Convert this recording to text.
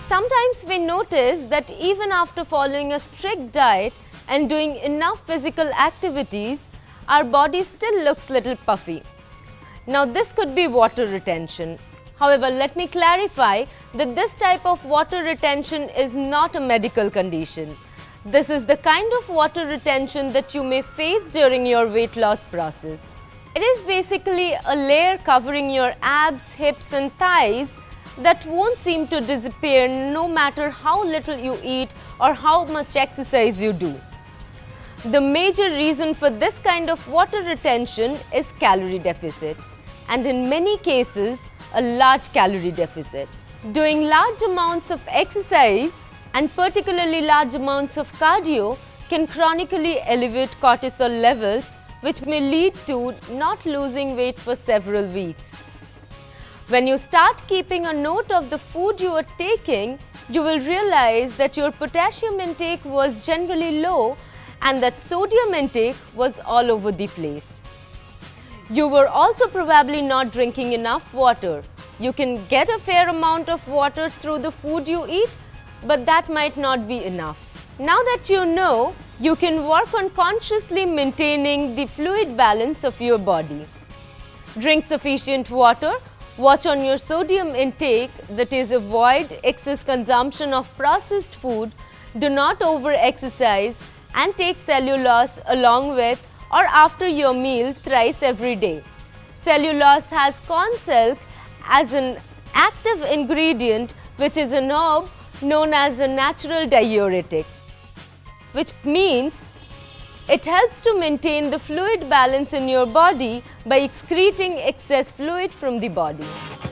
Sometimes we notice that even after following a strict diet and doing enough physical activities, our body still looks little puffy. Now this could be water retention. However, let me clarify that this type of water retention is not a medical condition. This is the kind of water retention that you may face during your weight loss process. It is basically a layer covering your abs, hips and thighs that won't seem to disappear no matter how little you eat or how much exercise you do. The major reason for this kind of water retention is calorie deficit, and in many cases, a large calorie deficit. Doing large amounts of exercise and particularly large amounts of cardio can chronically elevate cortisol levels, which may lead to not losing weight for several weeks. When you start keeping a note of the food you are taking, you will realize that your potassium intake was generally low and that sodium intake was all over the place. You were also probably not drinking enough water. You can get a fair amount of water through the food you eat, but that might not be enough. Now that you know, you can work on consciously maintaining the fluid balance of your body. Drink sufficient water, watch on your sodium intake, that is, avoid excess consumption of processed food, do not over-exercise, and take cellulose along with or after your meal thrice every day. Cellulose has corn silk as an active ingredient, which is an herb known as a natural diuretic, which means it helps to maintain the fluid balance in your body by excreting excess fluid from the body.